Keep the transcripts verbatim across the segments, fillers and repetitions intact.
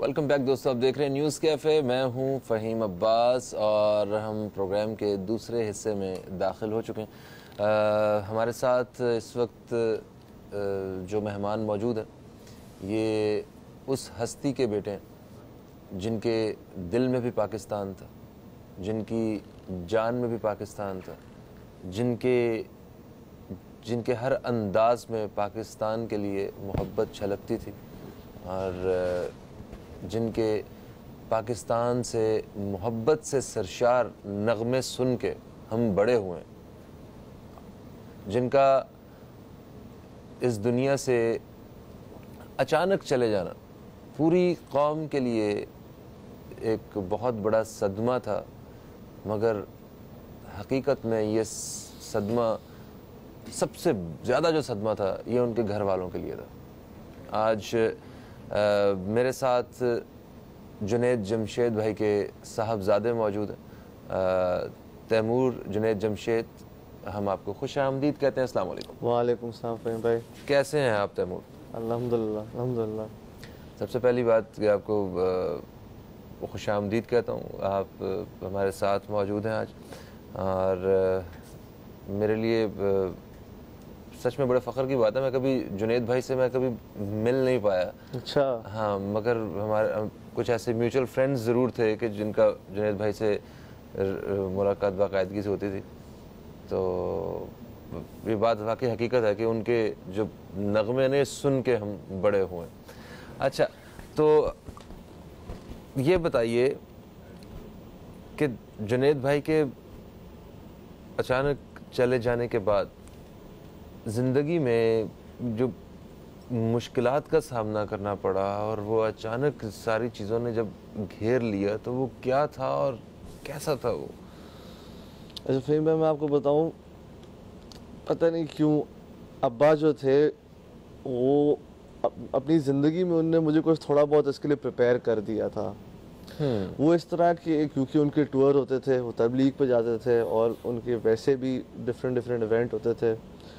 Welcome back दोस्तों, आप देख रहे हैं न्यूज़ कैफ़े। मैं हूं फ़हीम अब्बास और हम प्रोग्राम के दूसरे हिस्से में दाखिल हो चुके हैं। आ, हमारे साथ इस वक्त आ, जो मेहमान मौजूद हैं ये उस हस्ती के बेटे हैं जिनके दिल में भी पाकिस्तान था, जिनकी जान में भी पाकिस्तान था, जिनके जिनके हर अंदाज में पाकिस्तान के लिए मोहब्बत छलकती थी और जिनके पाकिस्तान से मोहब्बत से सरशार नगमे सुन के हम बड़े हुए हैं, जिनका इस दुनिया से अचानक चले जाना पूरी कौम के लिए एक बहुत बड़ा सदमा था, मगर हकीकत में ये सदमा, सबसे ज़्यादा जो सदमा था ये उनके घर वालों के लिए था। आज आ, मेरे साथ जुनैद जमशेद भाई के साहबजादे मौजूद हैं, तैमूर जुनैद जमशेद। हम आपको खुश आमदीद कहते हैं। अस्सलाम वालेकुम। वालेकुम सलाम फ़हीम भाई, कैसे हैं आप तैमूर? अल्हम्दुलिल्लाह अल्हम्दुलिल्लाह। सबसे पहली बात कि आपको खुश आमदीद कहता हूँ, आप हमारे साथ मौजूद हैं आज और मेरे लिए सच में बड़े फ़ख्र की बात है। मैं कभी जुनैद भाई से मैं कभी मिल नहीं पाया। अच्छा। हाँ, मगर हमारे कुछ ऐसे म्यूचुअल फ्रेंड्स ज़रूर थे कि जिनका जुनैद भाई से मुलाकात बाकायदगी से होती थी। तो ये बात वाकई हकीकत है कि उनके जो नगमे ने सुन के हम बड़े हुए। अच्छा, तो ये बताइए कि जुनैद भाई के अचानक चले जाने के बाद ज़िंदगी में जो मुश्किलात का सामना करना पड़ा और वो अचानक सारी चीज़ों ने जब घेर लिया, तो वो क्या था और कैसा था वो? अच्छा फ़हीम भाई, मैं आपको बताऊं, पता नहीं क्यों अब्बा जो थे वो अपनी ज़िंदगी में उनने मुझे कुछ थोड़ा बहुत इसके लिए प्रिपेयर कर दिया था। वो इस तरह के, क्योंकि उनके टूर होते थे, वो तबलीग पे जाते थे और उनके वैसे भी डिफरेंट डिफरेंट इवेंट होते थे,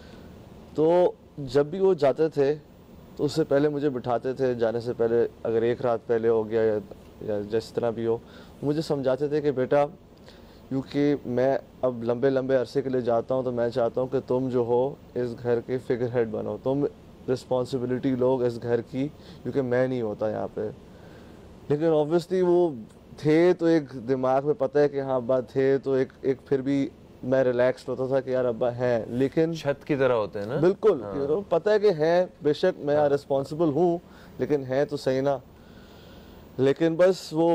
तो जब भी वो जाते थे तो उससे पहले मुझे बिठाते थे। जाने से पहले अगर एक रात पहले हो गया या, या जिस तरह भी हो, मुझे समझाते थे कि बेटा, क्योंकि मैं अब लंबे लंबे अरसे के लिए जाता हूँ तो मैं चाहता हूँ कि तुम जो हो इस घर के फिगर हेड बनो, तुम रिस्पॉन्सिबिलिटी लो इस घर की, क्योंकि मैं नहीं होता यहाँ पे। लेकिन ऑब्वियसली वो थे तो एक दिमाग में पता है कि हाँ अब्बा थे, तो एक एक फिर भी मैं रिलैक्स्ड होता था कि यार अब्बा हैं, लेकिन छत की तरह होते हैं ना। बिल्कुल। हाँ। पता है कि हैं, बेशक मैं हाँ। रिस्पॉन्सिबल हूँ, लेकिन हैं तो सही ना। लेकिन बस वो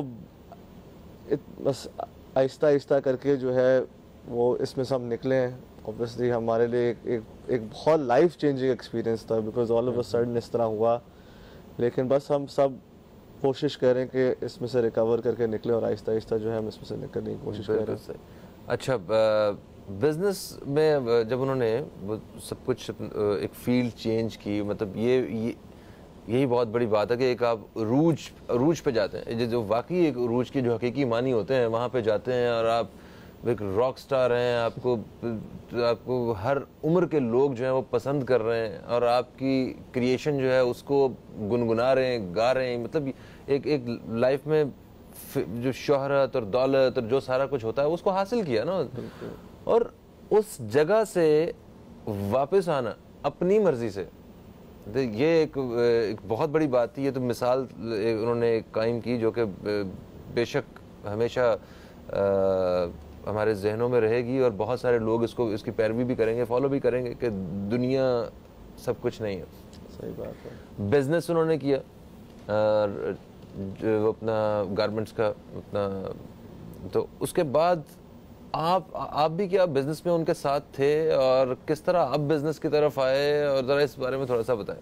बस आहिस्ता आहिस्ता करके जो है वो इसमें सब निकले हैं। ऑब्वियसली हमारे लिए एक एक, एक बहुत लाइफ चेंजिंग एक्सपीरियंस था, because all of a sudden इस तरह हुआ। लेकिन बस हम सब कोशिश करें कि इसमें से रिकवर करके निकले और आहिस्ता आहिस्ता जो है हम इसमें से निकलने की कोशिश करें। अच्छा, बिज़नेस में जब उन्होंने सब कुछ एक फील्ड चेंज की, मतलब ये ये यही बहुत बड़ी बात है कि एक आप रूज रूज पे जाते हैं, जो वाकई एक रूज की जो हकीकी मानी होते हैं, वहाँ पे जाते हैं और आप एक रॉक स्टार हैं। आपको आपको हर उम्र के लोग जो हैं वो पसंद कर रहे हैं और आपकी क्रिएशन जो है उसको गुनगुना रहे हैं, गा रहे हैं। मतलब एक एक लाइफ में जो शोहरत और दौलत और जो सारा कुछ होता है उसको हासिल किया ना, और उस जगह से वापस आना अपनी मर्जी से, ये एक, एक बहुत बड़ी बात थी। ये तो मिसाल उन्होंने कायम की जो कि बेशक हमेशा आ, हमारे जहनों में रहेगी और बहुत सारे लोग इसको इसकी पैरवी भी करेंगे, फॉलो भी करेंगे कि दुनिया सब कुछ नहीं है। सही बात है। बिजनेस उन्होंने किया और जो अपना गारमेंट्स का अपना, तो उसके बाद आप आप भी क्या बिजनेस में उनके साथ थे और किस तरह आप बिजनेस की तरफ आए, और ज़रा इस बारे में थोड़ा सा बताएं।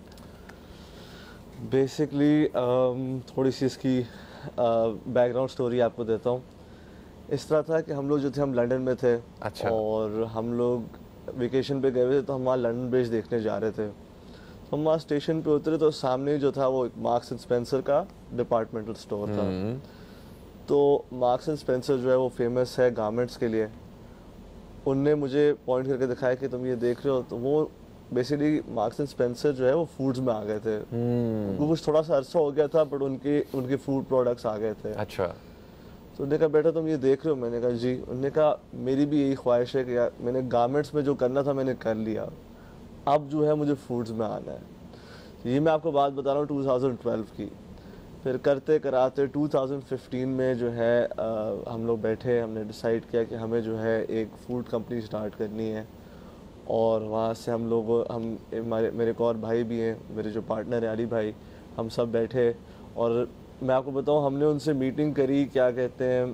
बेसिकली um, थोड़ी सी इसकी बैकग्राउंड स्टोरी आपको देता हूँ। इस तरह था कि हम लोग जो थे हम लंदन में थे। अच्छा। और हम लोग वेकेशन पे गए हुए थे, तो हम वहाँ लंदन ब्रिज देखने जा रहे थे। तो हम वहाँ स्टेशन पे उतरे तो सामने जो था वो मार्क्स एंड स्पेंसर का डिपार्टमेंटल स्टोर था। तो मार्क्स एंड स्पेंसर जो है वो फेमस है गारमेंट्स के लिए। उनने मुझे पॉइंट करके दिखाया कि तुम ये देख रहे हो, तो वो बेसिकली मार्क्स एंड स्पेंसर जो है वो फूड्स में आ गए थे। उनको कुछ थोड़ा सा अरसा हो गया था बट उनके उनके फूड प्रोडक्ट्स आ गए थे। अच्छा। तो उन्होंने कहा बेटा तुम ये देख रहे हो? मैंने कहा जी। उन्होंने कहा मेरी भी यही ख्वाहिश है कि यार मैंने गारमेंट्स में जो करना था मैंने कर लिया, अब जो है मुझे फूड्स में आना है। ये मैं आपको बात बता रहा हूँ टू थाउजेंड ट्वेल्व की। फिर करते कराते टू थाउजेंड फिफ्टीन में जो है आ, हम लोग बैठे, हमने डिसाइड किया कि हमें जो है एक फूड कंपनी स्टार्ट करनी है। और वहाँ से हम लोग हम हमारे मेरे एक और भाई भी हैं, मेरे जो पार्टनर है अली भाई, हम सब बैठे और मैं आपको बताऊँ हमने उनसे मीटिंग करी, क्या कहते हैं,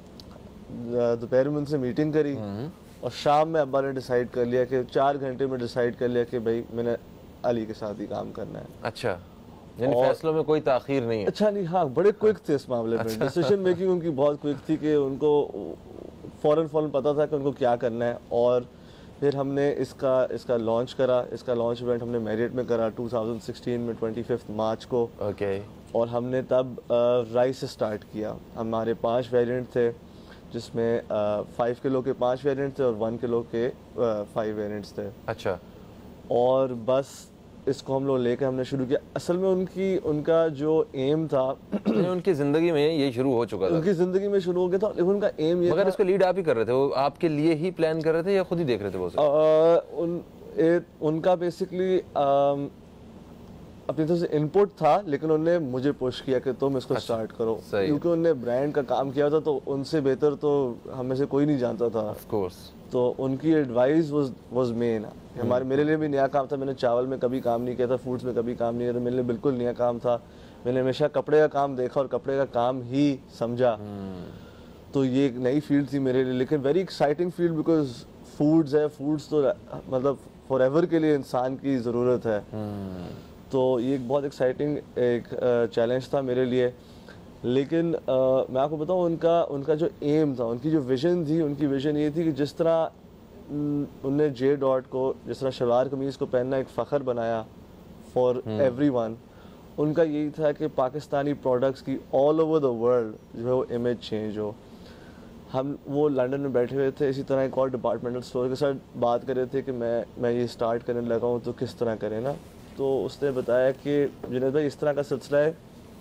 दोपहर में उनसे मीटिंग करी और शाम में अब्बा ने डिसाइड कर लिया कि चार घंटे में डिसाइड कर लिया कि भाई मैंने अली के साथ ही काम करना है। अच्छा, यानी फैसलों में कोई ताखीर नहीं है। अच्छा नहीं, हाँ बड़े क्विक थे इस मामले में। अच्छा। डिसीजन मेकिंग उनकी बहुत क्विक थी कि उनको फौरन फौरन पता था कि उनको क्या करना है। और फिर हमने इसका इसका लॉन्च करा। इसका लॉन्च इवेंट हमने मैरियट में करा टू थाउजेंड सिक्सटीन में ट्वेंटी फिफ्थ मार्च को। ओके। और हमने तब राइस से स्टार्ट किया। हमारे पांच वेरिएंट थे जिसमें फाइव किलो के पांच वेरिएंट थे और वन किलो के फाइव वेरिएंट्स थे। अच्छा। और बस इसको हम लोग लेकर हमने शुरू किया। असल में उनकी उनका जो एम था उनकी जिंदगी में ये शुरू हो चुका था। उनकी जिंदगी में शुरू हो गया था लेकिन उनका एम ये मगर इसको लीड आप ही कर रहे थे, वो आपके लिए ही प्लान कर रहे थे या खुद ही देख रहे थे वो? उन, ए, उनका बेसिकली अपनी तरफ से इनपुट था लेकिन उन्होंने मुझे पुश किया कि तुम इसको स्टार्ट करो, क्योंकि उन्होंने ब्रांड का काम किया था तो उनसे बेहतर तो हमें से कोई नहीं जानता था। Of course. तो उनकी एडवाइस वाज वाज मेन। हमारे मेरे लिए भी नया काम था। मैंने चावल में कभी काम नहीं किया था, फूड्स में कभी काम नहीं किया था। मेरे लिए बिल्कुल नया काम था। मैंने हमेशा कपड़े का काम देखा और कपड़े का काम ही समझा। तो ये एक नई फील्ड थी मेरे लिए, लेकिन very exciting field because foods है। फूड्स तो मतलब फॉर एवर के लिए इंसान की ज़रूरत है। तो ये एक बहुत एक्साइटिंग एक चैलेंज था मेरे लिए। लेकिन आ, मैं आपको बताऊँ उनका उनका जो एम था, उनकी जो विजन थी, उनकी विजन ये थी कि जिस तरह उनने जे डॉट को, जिस तरह शलवार कमीज़ को पहनना एक फ़ख्र बनाया फॉर एवरीवन, उनका यही था कि पाकिस्तानी प्रोडक्ट्स की ऑल ओवर द वर्ल्ड जो है वो इमेज चेंज हो। हम वो लंदन में बैठे हुए थे, इसी तरह एक और डिपार्टमेंटल स्टोर के साथ बात कर रहे थे कि मैं मैं ये स्टार्ट करने लगा हूँ तो किस तरह करें ना। तो उसने बताया कि जुनैद भाई इस तरह का सिलसिला है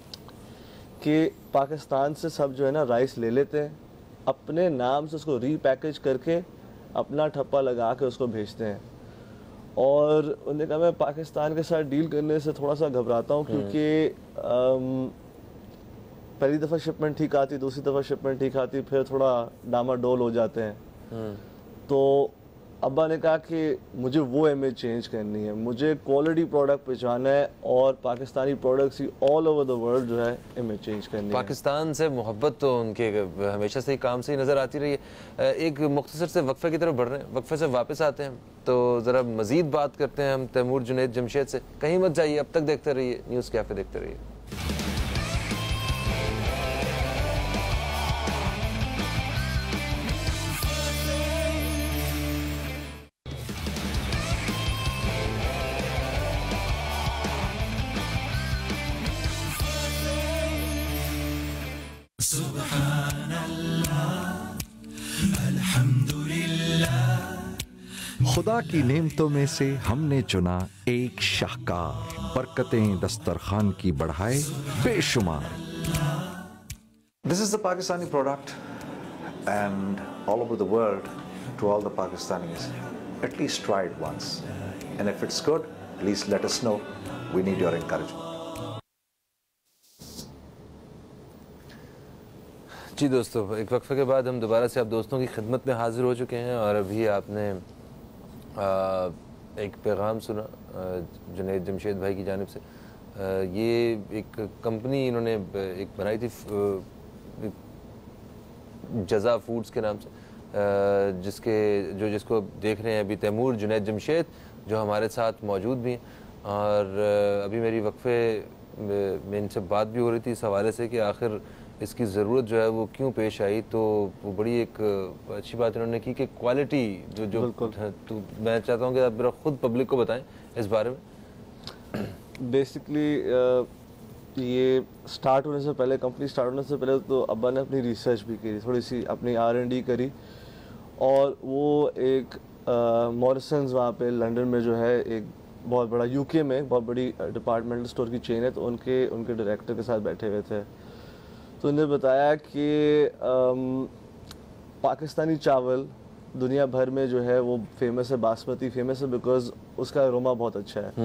कि पाकिस्तान से सब जो है ना राइस ले लेते हैं, अपने नाम से उसको रीपैकेज करके अपना ठप्पा लगा के उसको भेजते हैं। और उन्होंने कहा मैं पाकिस्तान के साथ डील करने से थोड़ा सा घबराता हूँ क्योंकि पहली दफ़ा शिपमेंट ठीक आती, दूसरी दफ़ा शिपमेंट ठीक आती, फिर थोड़ा डामाडोल हो जाते हैं। तो अब्बा ने कहा कि मुझे वो इमेज चेंज करनी है, मुझे क्वालिटी प्रोडक्ट पहचाना है और पाकिस्तानी प्रोडक्ट्स की ऑल ओवर द वर्ल्ड जो है इमेज चेंज करनी है। पाकिस्तान से मोहब्बत तो उनके हमेशा से ही काम से ही नज़र आती रही है। एक मुख्तसर से वक्फे की तरफ बढ़ रहे हैं, वक्फे से वापस आते हैं तो ज़रा मज़ीद बात करते हैं हम तैमूर जुनैद जमशेद से। कहीं मत जाइए, अब तक देखते रहिए न्यूज़ कैफ़े, देखते रहिए। खुदा की नेमतों में से हमने चुना एक शाहकार, बरकतें दस्तरखान की बढ़ाए बेशुमार। This is the Pakistani product, and all over the world, to all the Pakistanis, at least try it once. And if it's good, please let us know. We need your encouragement. जी दोस्तों, एक वक्फे के बाद हम दोबारा से आप दोस्तों की खिदमत में हाजिर हो चुके हैं और अभी आपने आ, एक पैगाम सुना जुनैद जमशेद भाई की जानिब से। आ, ये एक कंपनी इन्होंने एक बनाई थी जज़ा फूड्स के नाम से, आ, जिसके जो जिसको देख रहे हैं अभी तैमूर जुनैद जमशेद जो हमारे साथ मौजूद भी हैं। और अभी मेरी वक्फे में इनसे बात भी हो रही थी इस हवाले से कि आखिर इसकी ज़रूरत जो है वो क्यों पेश आई। तो वो बड़ी एक अच्छी बात इन्होंने की कि क्वालिटी जो जो तो मैं चाहता हूँ कि आप मेरा खुद पब्लिक को बताएं इस बारे में। बेसिकली ये स्टार्ट होने से पहले, कंपनी स्टार्ट होने से पहले तो अब्बा ने अपनी रिसर्च भी की, थोड़ी सी अपनी आर एंड डी करी और वो एक मॉरिसन्स वहाँ पे लंदन में जो है एक बहुत बड़ा यूके में एक बहुत बड़ी डिपार्टमेंटल स्टोर की चेन है, तो उनके उनके डायरेक्टर के साथ बैठे हुए थे। तो उन्हें बताया कि अम, पाकिस्तानी चावल दुनिया भर में जो है वो फेमस है, बासमती फेमस है बिकॉज उसका अरोमा बहुत अच्छा है।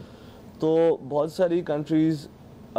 तो बहुत सारी कंट्रीज़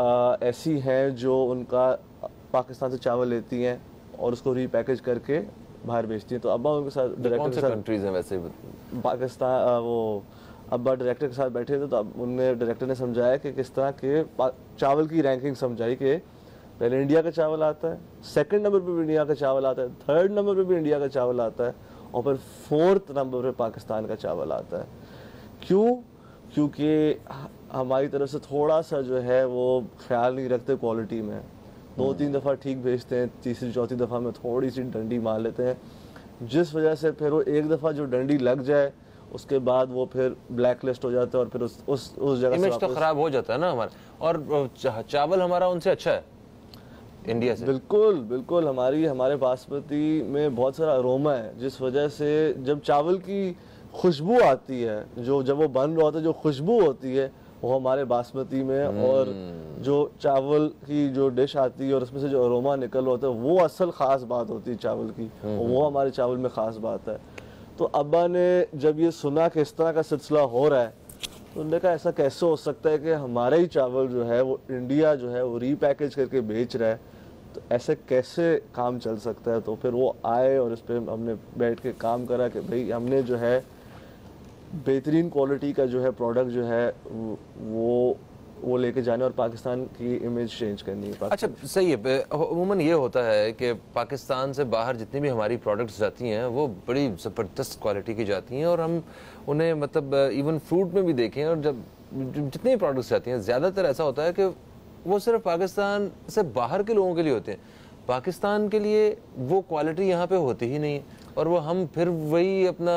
ऐसी हैं जो उनका पाकिस्तान से चावल लेती हैं और उसको रीपैकेज करके बाहर बेचती हैं। तो अब्बा उनके साथ डायरेक्टर के साथ कंट्रीज हैं वैसे? पाकिस्तान आ, वो अब्बा डायरेक्टर के साथ बैठे थे, तो अब उनने डायरेक्टर ने समझाया कि किस तरह के चावल की रैंकिंग समझाई कि पहले इंडिया का चावल आता है, सेकंड नंबर पे भी इंडिया का चावल आता है, थर्ड नंबर पे भी इंडिया का चावल आता है और फिर फोर्थ नंबर पे पाकिस्तान का चावल आता है। क्यों? क्योंकि हमारी तरफ से थोड़ा सा जो है वो ख्याल नहीं रखते क्वालिटी में, दो तीन दफ़ा ठीक भेजते हैं, तीसरी चौथी दफ़ा में थोड़ी सी डंडी मार लेते हैं, जिस वजह से फिर वो एक दफ़ा जो डंडी लग जाए उसके बाद वो फिर ब्लैक लिस्ट हो जाता है और फिर उस उस उस जगह इमेज तो खराब हो जाता है ना हमारा। और चा, चावल हमारा उनसे अच्छा है इंडिया से? बिल्कुल बिल्कुल, हमारी हमारे बासमती में बहुत सारा अरोमा है, जिस वजह से जब चावल की खुशबू आती है, जो जब वो बन रहा होता है जो खुशबू होती है वो हमारे बासमती में, और जो चावल की जो डिश आती है और उसमें से जो अरोमा निकल होता है वो असल ख़ास बात होती है चावल की, और वो हमारे चावल में ख़ास बात है। तो अब्बा ने जब ये सुना कि इस तरह का सिलसिला हो रहा है तो उन्होंने कहा ऐसा कैसे हो सकता है कि हमारा ही चावल जो है वो इंडिया जो है वो रीपैकेज करके बेच रहा है, तो ऐसे कैसे काम चल सकता है। तो फिर वो आए और इस पर हमने बैठ के काम करा कि भाई हमने जो है बेहतरीन क्वालिटी का जो है प्रोडक्ट जो है वो वो लेके जाने और पाकिस्तान की इमेज चेंज करनी है। अच्छा सही है। अमूमन ये होता है कि पाकिस्तान से बाहर जितनी भी हमारी प्रोडक्ट्स जाती हैं वो बड़ी ज़बरदस्त क्वालिटी की जाती हैं, और हम उन्हें मतलब इवन फ्रूट में भी देखें, और जब जितनी भी प्रोडक्ट्स जाती हैं ज़्यादातर ऐसा होता है कि वो सिर्फ पाकिस्तान से बाहर के लोगों के लिए होते हैं, पाकिस्तान के लिए वो क्वालिटी यहाँ पे होती ही नहीं है, और वो हम फिर वही अपना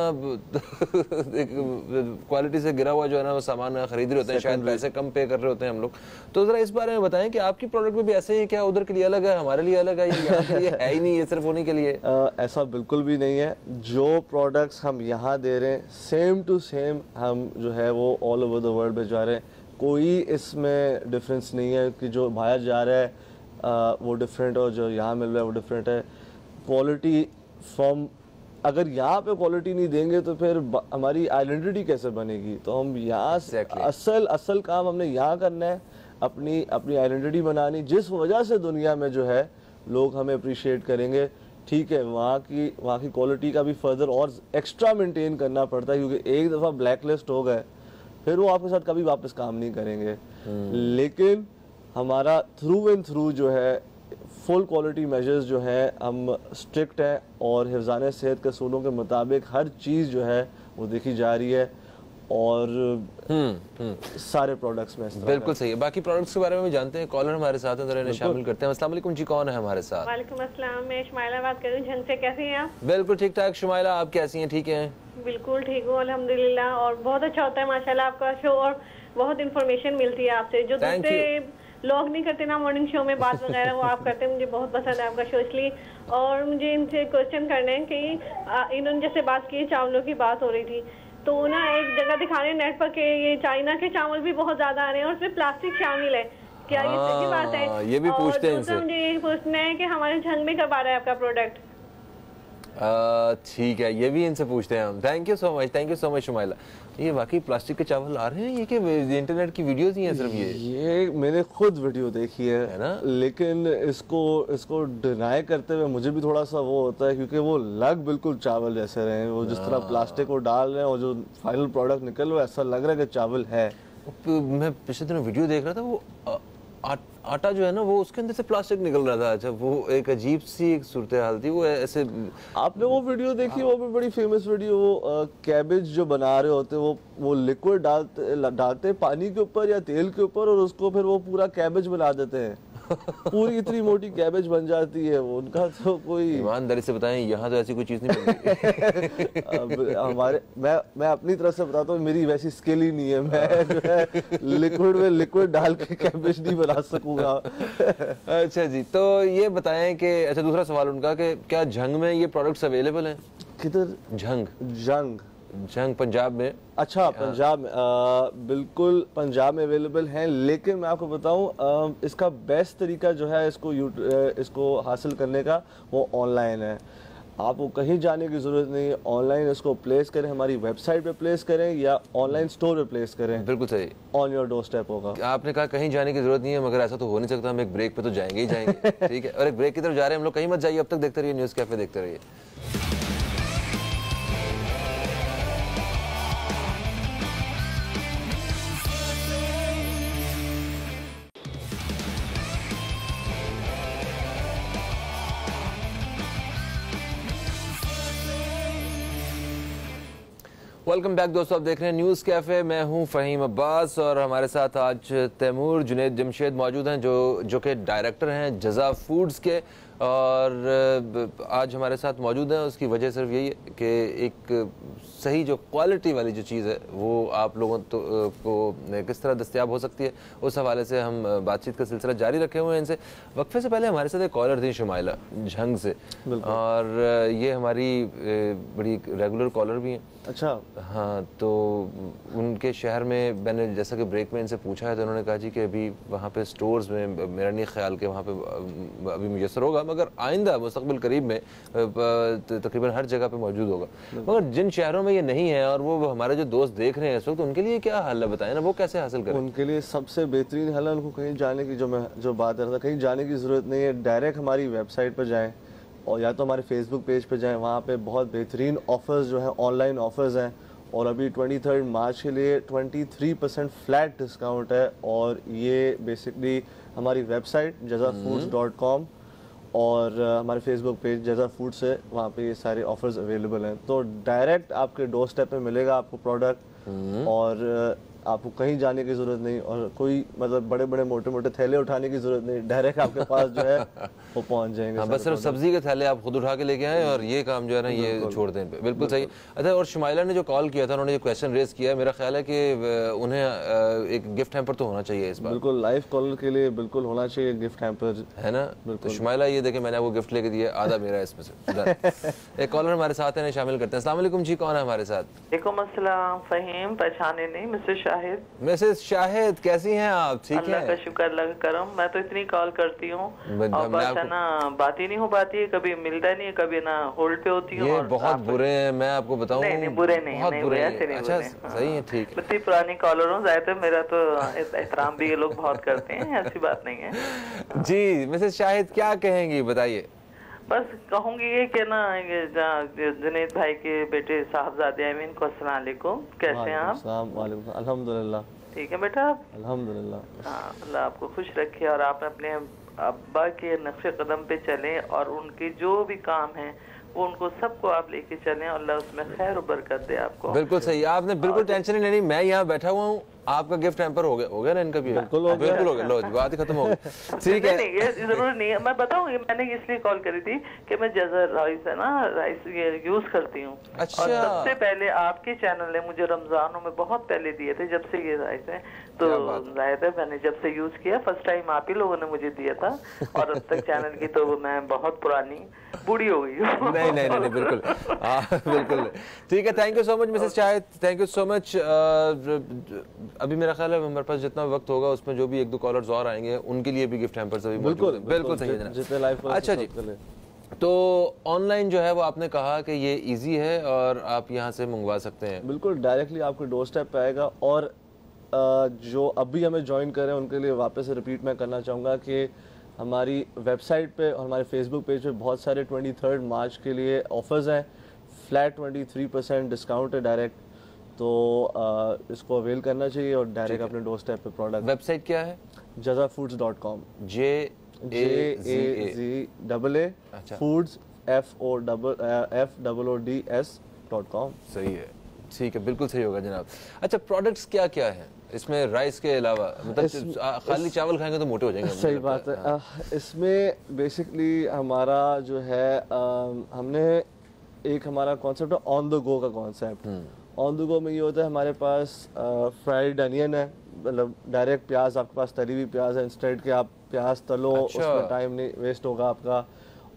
क्वालिटी से गिरा हुआ जो है ना वो सामान खरीद रहे होते हैं, शायद पैसे कम पे कर रहे होते हैं हम लोग। तो ज़रा इस बारे में बताएं कि आपकी प्रोडक्ट में भी ऐसे ही क्या, उधर के लिए अलग है, हमारे लिए अलग है, ये यहाँ के लिए है ही नहीं, ये सिर्फ उन्हीं के लिए? आ, ऐसा बिल्कुल भी नहीं है। जो प्रोडक्ट्स हम यहाँ दे रहे हैं सेम टू सेम हम जो है वो ऑल ओवर द वर्ल्ड भिजवा रहे हैं, कोई इसमें डिफरेंस नहीं है कि जो बाहर जा रहा है आ, वो डिफरेंट और जो यहाँ मिल रहा है वो डिफरेंट है। क्वालिटी फ्रॉम, अगर यहाँ पे क्वालिटी नहीं देंगे तो फिर हमारी आइडेंटिटी कैसे बनेगी? तो हम यहाँ exactly. असल असल काम हमने यहाँ करना है, अपनी अपनी आइडेंटिटी बनानी, जिस वजह से दुनिया में जो है लोग हमें अप्रिशिएट करेंगे। ठीक है, वहाँ की वहाँ की क्वालिटी का भी फर्दर और एक्स्ट्रा मेंटेन करना पड़ता है, क्योंकि एक दफ़ा ब्लैक लिस्ट हो गए फिर वो आपके साथ कभी वापस काम नहीं करेंगे। hmm. लेकिन हमारा थ्रू एंड थ्रू जो है फुल क्वालिटी मेजर्स जो है हम स्ट्रिक्ट है, और हिफ्ज़ाने सेहत के असूलों के मुताबिक हर चीज़ जो है वो देखी जा रही है, और हुँ, हुँ. सारे प्रोडक्ट्स में बिल्कुल सही है। बाकी प्रोडक्ट्स के बारे में भी जानते हैं, कॉलर हमारे साथ हैं, जरा इन्हें शामिल करते हैं। अस्सलाम वालेकुम जी, कौन है हमारे साथ? वालेकुम अस्सलाम, मैं शुमाइला बात कर रही हूँ झंग से। कैसी हैं आप? बिल्कुल ठीक ठाक शुमाइला, आप कैसी हैं? ठीक हैं? बिल्कुल ठीक हूँ अल्हम्दुलिल्लाह, और बहुत अच्छा होता है माशाल्लाह आपका शो, और बहुत इन्फॉर्मेशन मिलती है आपसे जो दूसरे लोग नहीं करते ना, मॉर्निंग शो में बात वगैरह वो आप करते हैं, मुझे बहुत पसंद है आपका शो इसलिए। और मुझे इनसे क्वेश्चन करने हैं कि इन्होंने जैसे बात की चावलों की बात हो रही थी, तो ना एक जगह दिखा रहे हैं नेट पर कि ये चाइना के चावल भी बहुत ज्यादा आ रहे हैं और उसमें प्लास्टिक शामिल है, क्या ये सही बात है? ये भी पूछते हैं इनसे। मुझे ये पूछना है कि हमारे झंग में कब आ रहा है आपका प्रोडक्ट? ठीक है, ये भी इनसे पूछते हैं हम। Thank you so much, thank you so much Shumaila. ये वाकई प्लास्टिक के चावल आ रहे हैं? ये कि इंटरनेट की वीडियोस ही हैं सिर्फ? ये ये मैंने खुद वीडियो देखी है, है ना, लेकिन इसको इसको डिनाई करते हुए मुझे भी थोड़ा सा वो होता है, क्योंकि वो लग बिल्कुल चावल जैसे रहे हैं, वो जिस तरह प्लास्टिक को डाल रहे हैं और जो फाइनल प्रोडक्ट निकल रहा है ऐसा लग रहा है कि चावल है। मैं पिछले दिनों वीडियो देख रहा था, वो आ, आ, आटा जो है ना वो उसके अंदर से प्लास्टिक निकल रहा था। अच्छा, वो एक अजीब सी एक सूरत हाल थी। वो ऐसे, आपने वो वीडियो देखी? वो भी बड़ी फेमस वीडियो, वो कैबेज जो बना रहे होते वो वो लिक्विड डालते डालते पानी के ऊपर या तेल के ऊपर, और उसको फिर वो पूरा कैबेज बना देते हैं, पूरी इतनी मोटी कैबेज बन जाती है वो। उनका तो कोई, ईमानदारी से बताएं, यहाँ तो ऐसी कोई चीज नहीं बनती। हमारे मैं मैं अपनी तरफ से बताता हूँ, मेरी वैसी स्किल ही नहीं है, मैं जो है लिक्विड में लिक्विड डाल के कैबेज नहीं बना सकूंगा। अच्छा जी, तो ये बताएं कि अच्छा दूसरा सवाल उनका कि क्या झंग में ये प्रोडक्ट्स अवेलेबल हैं? किधर? झंग जंग झंग पंजाब में। अच्छा, पंजाब में आ, बिल्कुल पंजाब में अवेलेबल हैं, लेकिन मैं आपको बताऊं इसका बेस्ट तरीका जो है इसको इसको हासिल करने का वो ऑनलाइन है। आपको कहीं जाने की ज़रूरत नहीं है, ऑनलाइन इसको प्लेस करें, हमारी वेबसाइट पे प्लेस करें या ऑनलाइन स्टोर पे प्लेस करें, बिल्कुल सही, ऑन योर डोर स्टेप होगा। आपने कहा कहीं जाने की जरूरत नहीं है, मगर ऐसा तो हो नहीं सकता, हम एक ब्रेक पे तो जाएंगे ही जाएंगे। ठीक है, और एक ब्रेक की तरफ जा रहे हैं हम लोग, कहीं मत जाइए, अब तक देखते रहिए न्यूज़ कैफे, देखते रहिए। वेलकम बैक दोस्तों, आप देख रहे हैं न्यूज़ कैफ़े। मैं हूं फ़हीम अब्बास और हमारे साथ आज तैमूर जुनैद जमशेद मौजूद हैं, जो जो कि डायरेक्टर हैं जज़ा फूड्स के, और आज हमारे साथ मौजूद हैं। उसकी वजह सिर्फ यही है कि एक सही जो क्वालिटी वाली जो चीज़ है वो आप लोगों तो, को किस तरह दस्तयाब हो सकती है, उस हवाले से हम बातचीत का सिलसिला जारी रखे हुए हैं इनसे। वक्फे से पहले हमारे साथ एक कॉलर थी शुमाइला झंग से, और ये हमारी बड़ी रेगुलर कॉलर भी हैं। अच्छा, हाँ, तो उनके शहर में मैंने जैसा कि ब्रेक में इनसे पूछा है तो उन्होंने कहा जी कि अभी वहाँ पे स्टोर्स में मेरा नहीं ख्याल कि वहाँ पे अभी मुयसर होगा, मगर आइंदा मुस्तकबिल करीब में तकरीबन हर जगह पे मौजूद होगा। मगर जिन शहरों में ये नहीं है और वो हमारे जो दोस्त देख रहे हैं इस वक्त, तो उनके लिए क्या हल है बताएं ना, वो कैसे हासिल करें? उनके लिए सबसे बेहतरीन हल है उनको कहीं जाने की, जो मैं जो बात कर रहा था, कहीं जाने की ज़रूरत नहीं है, डायरेक्ट हमारी वेबसाइट पर जाएँ और या तो हमारे फेसबुक पेज पे जाएं, वहाँ पे बहुत बेहतरीन ऑफ़र्स जो हैं, ऑनलाइन ऑफ़र्स हैं, और अभी तेईस मार्च के लिए तेईस परसेंट फ्लैट डिस्काउंट है। और ये बेसिकली हमारी website Jaza foods dot com और uh, हमारे फेसबुक पेज जज़ा फूड्स है, वहाँ पे ये सारे ऑफ़र्स अवेलेबल हैं। तो डायरेक्ट आपके डोर स्टेप पे मिलेगा आपको प्रोडक्ट, और uh, आपको कहीं जाने की ज़रूरत नहीं, और कोई मतलब बड़े बड़े मोटे मोटे थैले उठाने की ज़रूरत नहीं, डायरेक्ट आपके पास जो है वो पहुंच जाएंगे। हाँ, बस सिर्फ सब्जी के थैले आप खुद उठा के लेके आए और ये काम जो है ना ये छोड़ दें। बिल्कुल सही। अच्छा, और शुमाइला ने जो कॉल किया था, उन्होंने जो क्वेश्चन रेज किया है, मेरा ख्याल है कि उन्हें एक गिफ्ट हैम्पर तो होना चाहिए इस बार। बिल्कुल, लाइव कॉलर के लिए बिल्कुल होना चाहिए गिफ्ट हैम्पर, है ना? तो शुमाइला ये देखें, मैंने आपको गिफ्ट लेके दिया, आधा मेरा इसमें से। एक कॉलर हमारे साथ है, शामिल करते हैं। अस्सलाम वालेकुम जी, कौन है हमारे साथ? वालेकुम अस्सलाम, फहीम, पहचाने नहीं, मिसेस शाहिद। मिसेस शाहिद, कैसी हैं आप? ठीक है, अल्लाह का शुक्र, अल्लाह का करम। मैं तो इतनी कॉल करती हूँ और बस है ना, बात ही नहीं हो पाती है, कभी मिलता नहीं है, कभी ना होल्ड पे होती हूँ। ये बहुत बुरे हैं, मैं आपको बताऊँ। नहीं नहीं, बुरे नहीं, बहुत नहीं, बुरे ऐसे नहीं। अच्छा, सही है, ठीक है। इतनी पुरानी कॉलर हूँ, ज़्यादा मेरा तो एहतराम भी ये लोग बहुत करते हैं, ऐसी बात नहीं है जी। मिसेस शाहिद क्या कहेंगी, बताइए। बस कहूँगी ये कि ना, ये जुनैद भाई के बेटे साहबजादे अमीन को अस्सलाम वालेकुम, कैसे हैं आप? वालेकुम, अल्हम्दुलिल्लाह, ठीक है बेटा, अल्हम्दुलिल्लाह। हाँ, अल्लाह आपको खुश रखे और आप अपने अब्बा के नक्शे कदम पे चलें और उनके जो भी काम है वो उनको सबको आप लेके चलें, अल्लाह उसमें खैर और बरकत दे आपको। बिल्कुल सही, आपने बिल्कुल टेंशन नहीं लेनी, मैं यहाँ बैठा हुआ हूँ, आपका गिफ्ट हैम्पर हो गया हो गया ना इनका भी? बिल्कुल हो गया, बिल्कुल हो गया, लो बात ही खत्म हो गई। ठीक है, नहीं, ये जरूर नहीं है, मैं बताऊंगी। मैंने इसलिए कॉल करी थी कि मैं जज़ा राइस है ना, राइस ये यूज करती हूँ। अच्छा। और सबसे पहले आपके चैनल ने मुझे रमजानों में बहुत पहले दिए थे, जब से ये राइस है, तो जाहिर है मैंने जब से यूज किया, फर्स्ट टाइम आप ही लोगों ने मुझे दिया था, और अब तक चैनल की तो मैं बहुत पुरानी बूढ़ी हो गई हूँ। नहीं नहीं नहीं, बिल्कुल बिल्कुल ठीक है। Thank you so much Mrs Shahid, thank you so much. अभी मेरा ख्याल है हमारे पास जितना वक्त होगा उसमें जो भी एक दो कॉलर्स और आएंगे उनके लिए भी गिफ्ट हैम्पर्स अभी बिल्कुल बिल्कुल सही है जितने लाइव। अच्छा जी, तो ऑनलाइन जो है वो आपने कहा कि ये इजी है और आप यहाँ से मंगवा सकते हैं? बिल्कुल, डायरेक्टली आपके डोर स्टेप पे आएगा। और जो अभी हमें ज्वाइन कर रहे हैं उनके लिए वापस से रिपीट मैं करना चाहूँगा कि हमारी वेबसाइट पे और हमारे फेसबुक पेज पे बहुत सारे तेईस मार्च के लिए ऑफर्स हैं, फ्लैट तेईस परसेंट डिस्काउंट है डायरेक्ट, तो आ, इसको अवेल करना चाहिए और डायरेक्ट अपने डोर स्टेप पे प्रोडक्ट। वेबसाइट क्या है? Jazaa foods dot com, J A G double A foods F O double F double O D S dot com. सही है, ठीक है, बिल्कुल सही होगा जनाब। अच्छा, प्रोडक्ट्स क्या क्या हैं इसमें राइस के अलावा? मतलब खाली चावल खाएंगे तो मोटे हो जाएंगे। सही बात है। हाँ। इसमें बेसिकली हमारा जो है आ, हमने एक हमारा कॉन्सेप्ट है ऑन द गो का कॉन्सेप्ट। ऑन द गो में ये होता है हमारे पास फ्राइड अनियन है, मतलब डायरेक्ट प्याज आपके पास तली हुई प्याज है, इंस्टेड के आप प्याज तलो। अच्छा। उसमें टाइम नहीं वेस्ट होगा आपका।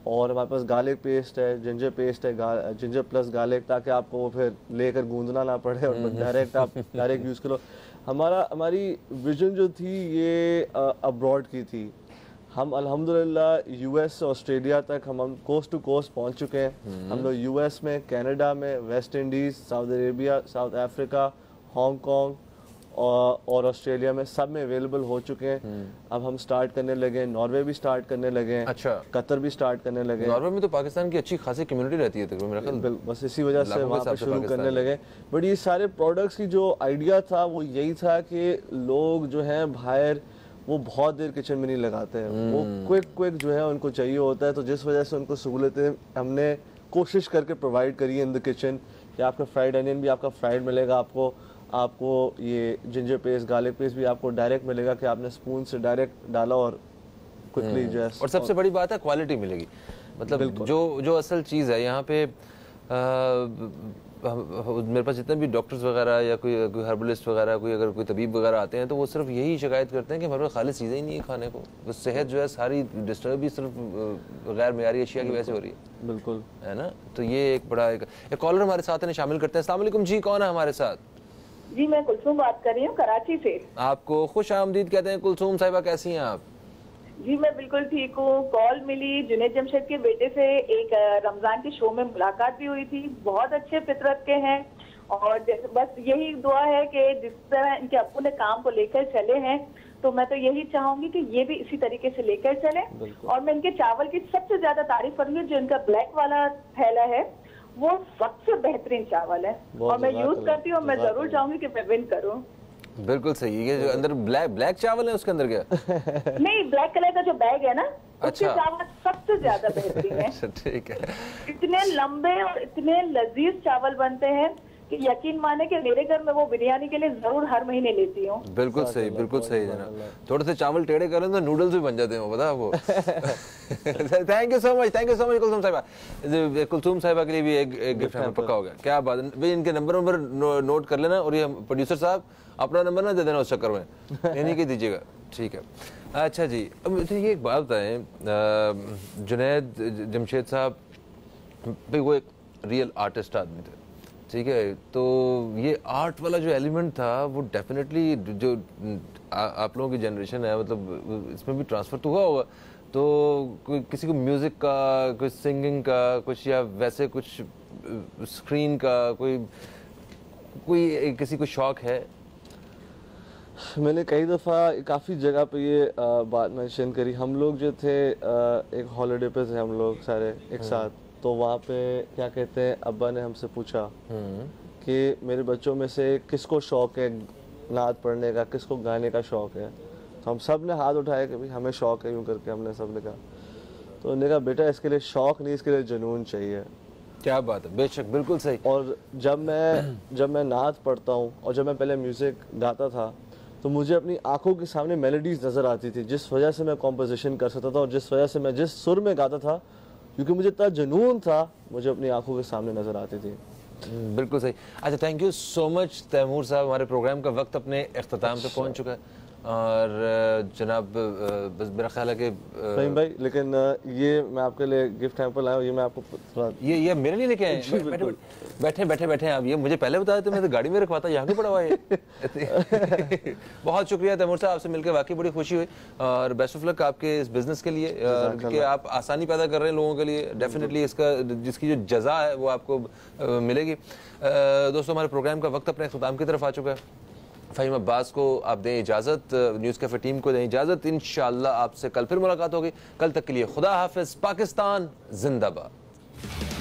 और हमारे पास गार्लिक पेस्ट है, जिंजर पेस्ट है, जिंजर प्लस गार्लिक, ताकि आपको वो फिर लेकर गूंदना ना पड़े और डायरेक्ट आप डायरेक्ट यूज़ करो। हमारा हमारी विजन जो थी ये अब्रॉड की थी। हम अल्हम्दुलिल्लाह यूएस से ऑस्ट्रेलिया तक हम हम कोस्ट टू कोस्ट पहुंच चुके हैं। हम लोग यूएस में, कनाडा में, West Indies, Saudi Arabia, South Africa, Hong और, और ऑस्ट्रेलिया में सब में अवेलेबल हो चुके हैं। अब हम स्टार्ट करने लगे, नॉर्वे भी स्टार्ट करने लगे, अच्छा, कतर भी स्टार्ट करने लगे। नॉर्वे में तो पाकिस्तान की अच्छी खासी कम्युनिटी रहती है तो मेरा ख्याल, बस इसी वजह से वहाँ पे शुरू करने लगे। बट ये सारे प्रोडक्ट्स की जो आइडिया था वो यही था कि लोग जो हैं बाहर वो बहुत देर किचन में नहीं लगाते हैं, वो क्विक क्विक जो है उनको चाहिए होता है। तो जिस वजह से उनको सहूलतें हमने कोशिश करके प्रोवाइड करी है इन द किचन कि आपका फ्राइड अनियन भी आपका फ्राइड मिलेगा, आपको आपको ये जिंजर पेस्ट, गार्लिक पेस्ट भी आपको डायरेक्ट मिलेगा कि आपने स्पून से डायरेक्ट डाला और क्विकली जो है। और सबसे बड़ी बात है क्वालिटी मिलेगी, मतलब जो जो असल चीज़ है यहाँ पे। आ, मेरे पास जितने भी डॉक्टर्स वगैरह या कोई कोई हर्बलिस्ट वगैरह, कोई अगर कोई तबीब वगैरह आते हैं तो वो सिर्फ यही शिकायत करते हैं कि हमारे पास खाली चीज़ें ही नहीं है खाने को, तो सेहत जो है सारी डिस्टर्ब भी सिर्फ गैर मेयारी अशिया की वजह से हो रही है। बिल्कुल, है ना। तो ये एक बड़ा एक, एक कॉलर हमारे साथ है, शामिल करते हैं। अस्सलाम वालेकुम जी, कौन है हमारे साथ? जी मैं कुलसूम बात कर रही हूँ कराची से। आपको खुश आमदीद कहते हैं कुलसूम साहिबा, कैसी हैं आप? जी मैं बिल्कुल ठीक हूँ। कॉल मिली, जुनैद जमशेद के बेटे से एक रमजान के शो में मुलाकात भी हुई थी, बहुत अच्छे फितरत के हैं और बस यही दुआ है कि जिस तरह इनके अब्बू ने काम को लेकर चले हैं तो मैं तो यही चाहूंगी कि ये भी इसी तरीके से लेकर चले। और मैं इनके चावल की सबसे ज्यादा तारीफ करूंगी, जो इनका ब्लैक वाला थैला है वो सबसे बेहतरीन चावल है और मैं यूज करती हूँ। मैं जरूर चाहूंगी कि मैं विन करूँ। बिल्कुल सही। ये जो अंदर ब्लैक ब्लैक चावल है उसके अंदर क्या? नहीं, ब्लैक कलर का जो बैग है ना, उसके चावल सबसे ज्यादा बेहतरीन है। अच्छा ठीक है। इतने लंबे और इतने लजीज चावल बनते हैं कि यकीन माने कि मेरे घर में वो बिरयानी के लिए जरूर हर महीने लेती हूँ। बिल्कुल सही, बिल्कुल सही जनाब। थोड़े से चावल टेढ़े करें तो नूडल्स भी बन जाते हैं, पता है आपको। Thank you so much, thank you so much Kulsoom sahiba. Kulsoom साहिबा के लिए भी एक, एक गिफ्ट हमें पक्का हो गया। क्या बात है भाई, इनके नंबर नंबर नो, नोट कर लेना और ये प्रोड्यूसर साहब अपना नंबर ना दे देना उस चक्कर में, यानी कि दीजिएगा, ठीक है। अच्छा जी, अब ये एक बात बताएं, जुनैद जमशेद साहब भाई वो एक रियल आर्टिस्ट आदमी थे, ठीक है। तो ये आर्ट वाला जो एलिमेंट था वो डेफिनेटली जो आ, आप लोगों की जनरेशन है, मतलब इसमें भी ट्रांसफ़र तो हुआ होगा। तो कोई किसी को म्यूज़िक का, कोई सिंगिंग का कुछ, या वैसे कुछ स्क्रीन का कोई कोई किसी को शौक़ है? मैंने कई दफ़ा काफ़ी जगह पे ये आ, बात मेंशन करी। हम लोग जो थे आ, एक हॉलिडे पे थे हम लोग सारे एक साथ, तो वहाँ पे क्या कहते हैं, अब्बा ने हमसे पूछा कि मेरे बच्चों में से किसको शौक़ है नात पढ़ने का, किसको गाने का शौक़ है। तो हम सब ने हाथ उठाया कि भाई हमें शौक़ है, यूँ करके हमने सब ने कहा। तो उन्होंने कहा बेटा इसके लिए शौक़ नहीं, इसके लिए जुनून चाहिए। क्या बात है, बेशक बिल्कुल सही। और जब मैं जब मैं नात पढ़ता हूँ और जब मैं पहले म्यूज़िक गाता था तो मुझे अपनी आंखों के सामने मेलोडीज नज़र आती थी, जिस वजह से मैं कॉम्पोजिशन कर सकता था और जिस वजह से मैं जिस सुर में गाता था, क्योंकि मुझे इतना जुनून था, मुझे अपनी आंखों के सामने नज़र आती थी। बिल्कुल सही। अच्छा, thank you so much Taimur sahab. हमारे प्रोग्राम का वक्त अपने इख्तिताम पे पहुंच चुका है और जनाब बस मेरा ख्याल है कि फहीम भाई, लेकिन ये मैं आपके लिए गिफ्ट हैम्पर लाया हूँ, ये मैं आपको ये ये मेरे लिए लेके आए हैं। बैठे बैठे बैठे बैठे आप, ये मुझे पहले बताया तो मैं तो गाड़ी में रखवाता, यहाँ क्यों पड़ा हुआ है। बहुत शुक्रिया तैमूर साहब, आपसे मिलकर वाकई बड़ी खुशी हुई और बेस्ट ऑफ लक आपके इस बिजनेस के लिए कि आप आसानी पैदा कर रहे हैं लोगों के लिए। डेफिनेटली इसका जिसकी जो जज़ा है वो आपको मिलेगी। दोस्तों, हमारे प्रोग्राम का वक्त अपने इख्तिताम की तरफ आ चुका है। फ़हीम अब्बास को आप दें इजाज़त, न्यूज़ कैफ़े टीम को दें इजाज़त। इंशाअल्लाह आपसे कल फिर मुलाकात होगी। कल तक के लिए खुदा हाफिज़। पाकिस्तान जिंदाबाद।